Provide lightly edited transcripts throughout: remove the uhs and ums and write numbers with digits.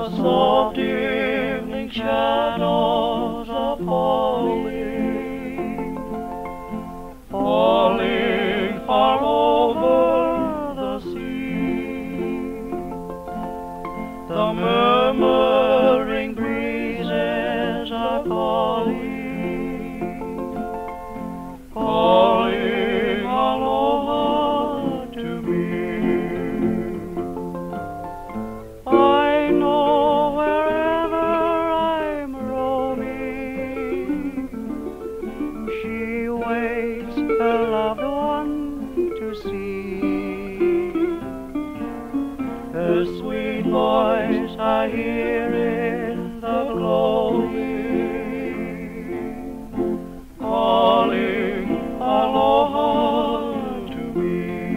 The soft evening shadows are falling, falling far over the sea. The murmuring breezes are calling, calling aloha to me. I know wherever I'm roaming, she waits her loved one to see. Her sweet voice I hear in the gloaming, calling aloha to me.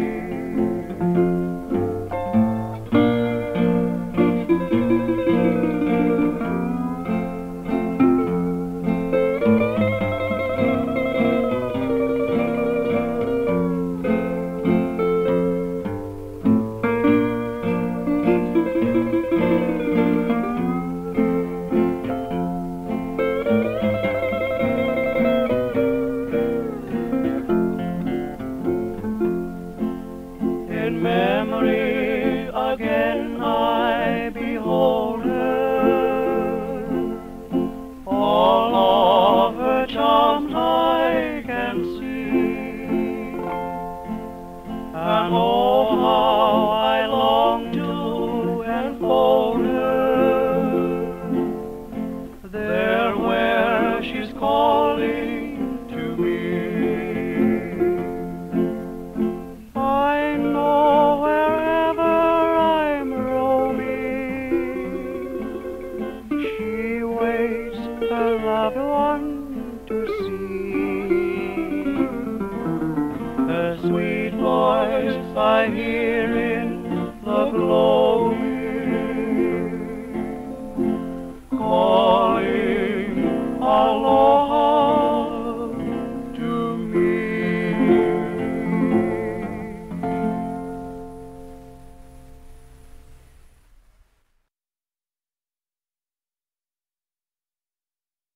In memory again I behold her, all of her charms I can see, and oh how I long to enfold her, there where she's calling to me. I know wherever I'm roaming, she waits her loved one to see. Her sweet voice I hear in the glow